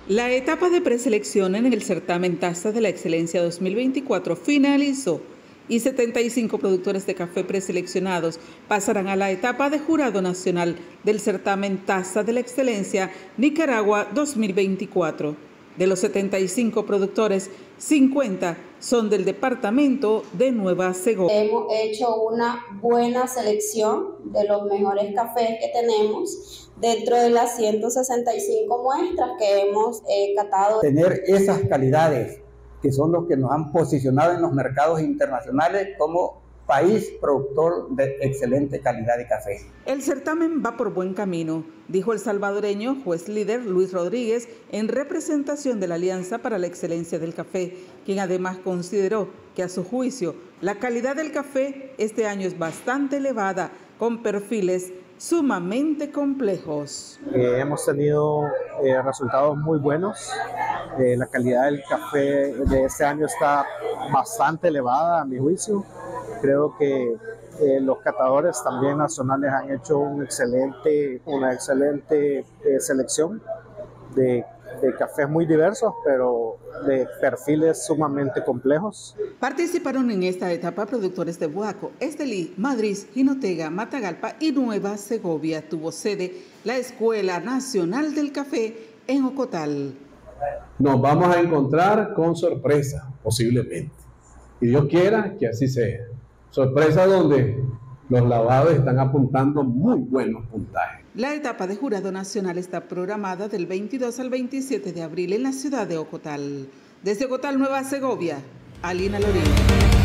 La etapa de preselección en el certamen Taza de la Excelencia 2024 finalizó y 75 productores de café preseleccionados pasarán a la etapa de jurado nacional del certamen Taza de la Excelencia Nicaragua 2024. De los 75 productores, 50 son del departamento de Nueva Segovia. Hemos hecho una buena selección de los mejores cafés que tenemos dentro de las 165 muestras que hemos catado. Tener esas calidades que son los que nos han posicionado en los mercados internacionales como país productor de excelente calidad de café. El certamen va por buen camino, dijo el salvadoreño juez líder Luis Rodríguez en representación de la Alianza para la Excelencia del Café, quien además consideró que a su juicio la calidad del café este año es bastante elevada, con perfiles sumamente complejos. Hemos tenido resultados muy buenos. La calidad del café de este año está bastante elevada a mi juicio. Creo que los catadores también nacionales han hecho una excelente selección de cafés muy diversos, pero de perfiles sumamente complejos. Participaron en esta etapa productores de Buaco, Estelí, Madrid, Jinotega, Matagalpa y Nueva Segovia. Tuvo sede la Escuela Nacional del Café en Ocotal. Nos vamos a encontrar con sorpresa, posiblemente. Y Dios quiera que así sea. Sorpresa donde los lavados están apuntando muy buenos puntajes. La etapa de jurado nacional está programada del 22 al 27 de abril en la ciudad de Ocotal. Desde Ocotal, Nueva Segovia, Alina Lorín.